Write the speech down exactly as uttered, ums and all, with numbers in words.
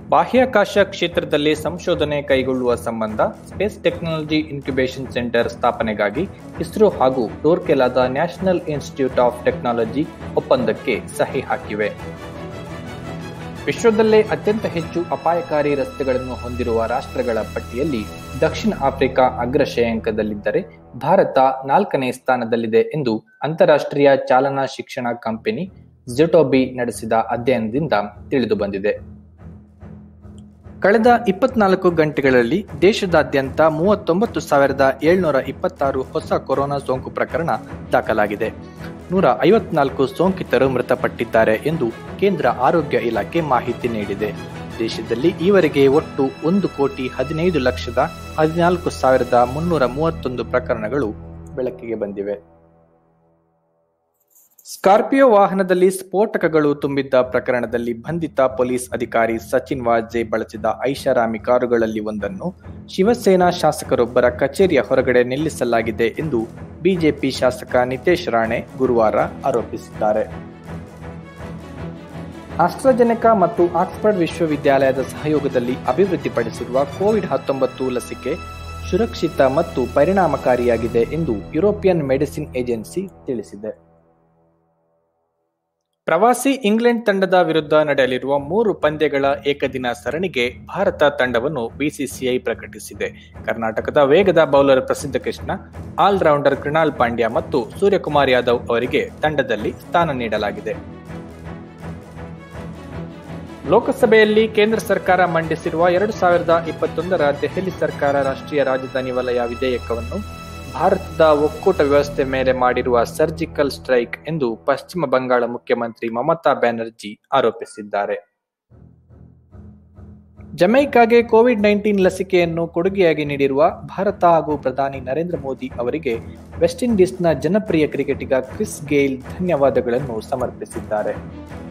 ಬಾಹ್ಯಾಕಾಶ ಕ್ಷೇತ್ರದಲ್ಲಿ ಸಂಶೋಧನೆ ಕೈಗೊಳ್ಳುವ ಸಂಬಂಧ ಸ್ಪೇಸ್ ಟೆಕ್ನಾಲಜಿ ಇನ್ಕ್ಯುಬೇಷನ್ ಸೆಂಟರ್ ಸ್ಥಾಪನೆಗಾಗಿ ಇಸ್ರೋ ಹಾಗೂ ರೂರ್ಕೆಲಾದ ನ್ಯಾಷನಲ್ ಇನ್ಸ್ಟಿಟ್ಯೂಟ್ ಆಫ್ ಟೆಕ್ನಾಲಜಿ ಒಪ್ಪಂದಕ್ಕೆ ಸಹಿ ಹಾಕಿವೆ. ವಿಶ್ವದಲ್ಲೇ ಅತ್ಯಂತ ಹೆಚ್ಚು ಅಪಾಯಕಾರಿ ರಸ್ತೆಗಳನ್ನು ಹೊಂದಿರುವ ರಾಷ್ಟ್ರಗಳ ಪಟ್ಟಿಯಲ್ಲಿ ದಕ್ಷಿಣ ಆಫ್ರಿಕಾ ಅಗ್ರ ಶ್ರೇಯಾಂಕದಲ್ಲಿದ್ದರೆ ಭಾರತ ನಾಲ್ಕನೇ ಸ್ಥಾನದಲ್ಲಿದೆ ಎಂದು ಅಂತಾರಾಷ್ಟ್ರೀಯ ಚಾಲನಾ ಶಿಕ್ಷಣ ಕಂಪನಿ ಝೆಟೋಬಿ ನಡೆಸಿದ ಅಧ್ಯಯನದಿಂದ ತಿಳಿದುಬಂದಿದೆ. ಕಳೆದ ಇಪ್ಪತ್ನಾಲ್ಕು ಗಂಟೆಗಳಲ್ಲಿ ದೇಶದಾದ್ಯಂತ ಮೂವತ್ತೊಂಬತ್ತು ಸಾವಿರದ ಏಳ್ನೂರ ಇಪ್ಪತ್ತಾರು ಹೊಸ ಕೊರೋನಾ ಸೋಂಕು ಪ್ರಕರಣ ದಾಖಲಾಗಿದೆ. ನೂರ ಐವತ್ನಾಲ್ಕು ಸೋಂಕಿತರು ಮೃತಪಟ್ಟಿದ್ದಾರೆ ಎಂದು ಕೇಂದ್ರ ಆರೋಗ್ಯ ಇಲಾಖೆ ಮಾಹಿತಿ ನೀಡಿದೆ. ದೇಶದಲ್ಲಿ ಈವರೆಗೆ ಒಟ್ಟು ಒಂದು ಕೋಟಿ ಹದಿನೈದು ಲಕ್ಷದ ಹದಿನಾಲ್ಕು ಸಾವಿರದ ಮುನ್ನೂರ ಮೂವತ್ತೊಂದು ಪ್ರಕರಣಗಳು ಬೆಳಕಿಗೆ ಬಂದಿವೆ. ಸ್ಕಾರ್ಪಿಯೋ ವಾಹನದಲ್ಲಿ ಸ್ಫೋಟಕಗಳು ತುಂಬಿದ್ದ ಪ್ರಕರಣದಲ್ಲಿ ಬಂಧಿತ ಪೊಲೀಸ್ ಅಧಿಕಾರಿ ಸಚಿನ್ ವಾಜೆ ಬಳಸಿದ ಐಷಾರಾಮಿ ಕಾರುಗಳಲ್ಲಿ ಒಂದನ್ನು ಶಿವಸೇನಾ ಶಾಸಕರೊಬ್ಬರ ಕಚೇರಿಯ ಹೊರಗಡೆ ನಿಲ್ಲಿಸಲಾಗಿದೆ ಎಂದು ಬಿಜೆಪಿ ಶಾಸಕ ನಿತೇಶ್ ರಾಣೆ ಗುರುವಾರ ಆರೋಪಿಸಿದ್ದಾರೆ. ಆಸ್ಟ್ರಾಜೆನೆಕಾ ಮತ್ತು ಆಕ್ಸ್ಫರ್ಡ್ ವಿಶ್ವವಿದ್ಯಾಲಯದ ಸಹಯೋಗದಲ್ಲಿ ಅಭಿವೃದ್ಧಿಪಡಿಸಿರುವ ಕೋವಿಡ್ ಹತ್ತೊಂಬತ್ತು ಲಸಿಕೆ ಸುರಕ್ಷಿತ ಮತ್ತು ಪರಿಣಾಮಕಾರಿಯಾಗಿದೆ ಎಂದು ಯುರೋಪಿಯನ್ ಮೆಡಿಸಿನ್ ಏಜೆನ್ಸಿ ತಿಳಿಸಿದೆ. ಪ್ರವಾಸಿ ಇಂಗ್ಲೆಂಡ್ ತಂಡದ ವಿರುದ್ಧ ನಡೆಯಲಿರುವ ಮೂರು ಪಂದ್ಯಗಳ ಏಕದಿನ ಸರಣಿಗೆ ಭಾರತ ತಂಡವನ್ನು ಬಿಸಿಸಿಐ ಪ್ರಕಟಿಸಿದೆ. ಕರ್ನಾಟಕದ ವೇಗದ ಬೌಲರ್ ಪ್ರಸಿದ್ಧ ಕೃಷ್ಣ, ಆಲ್ರೌಂಡರ್ ಕೃಣಾಲ್ ಪಾಂಡ್ಯ ಮತ್ತು ಸೂರ್ಯಕುಮಾರ್ ಯಾದವ್ ಅವರಿಗೆ ತಂಡದಲ್ಲಿ ಸ್ಥಾನ ನೀಡಲಾಗಿದೆ. ಲೋಕಸಭೆಯಲ್ಲಿ ಕೇಂದ್ರ ಸರ್ಕಾರ ಮಂಡಿಸಿರುವ ಎರಡು ಸಾವಿರದ ಇಪ್ಪತ್ತೊಂದರ ದೆಹಲಿ ಸರ್ಕಾರ ರಾಷ್ಟ್ರೀಯ ರಾಜಧಾನಿ ವಲಯ ವಿಧೇಯಕವನ್ನು ಭಾರತದ ಒಕ್ಕೂಟ ವ್ಯವಸ್ಥೆ ಮೇಲೆ ಮಾಡಿರುವ ಸರ್ಜಿಕಲ್ ಸ್ಟ್ರೈಕ್ ಎಂದು ಪಶ್ಚಿಮ ಬಂಗಾಳ ಮುಖ್ಯಮಂತ್ರಿ ಮಮತಾ ಬ್ಯಾನರ್ಜಿ ಆರೋಪಿಸಿದ್ದಾರೆ. ಜಮೈಕಾಗೆ ಕೋವಿಡ್ ನೈನ್ಟೀನ್ ಲಸಿಕೆಯನ್ನು ಕೊಡುಗೆಯಾಗಿ ನೀಡಿರುವ ಭಾರತ ಹಾಗೂ ಪ್ರಧಾನಿ ನರೇಂದ್ರ ಮೋದಿ ಅವರಿಗೆ ವೆಸ್ಟ್ ಇಂಡೀಸ್ನ ಜನಪ್ರಿಯ ಕ್ರಿಕೆಟಿಗ ಕ್ರಿಸ್ ಗೇಲ್ ಧನ್ಯವಾದಗಳನ್ನು ಸಮರ್ಪಿಸಿದ್ದಾರೆ.